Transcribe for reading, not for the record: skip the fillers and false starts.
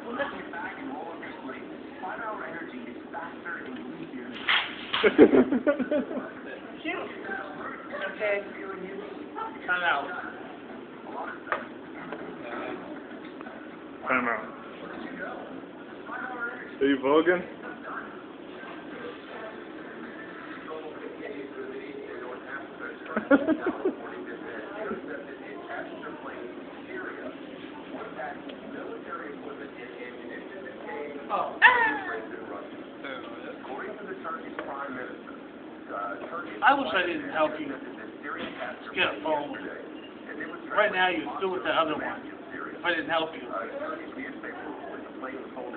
Cute. Okay. Time out. Time out. Are you voguing? Oh. I wish I didn't help you get a phone. Right now you're still with the other one. If I didn't help you.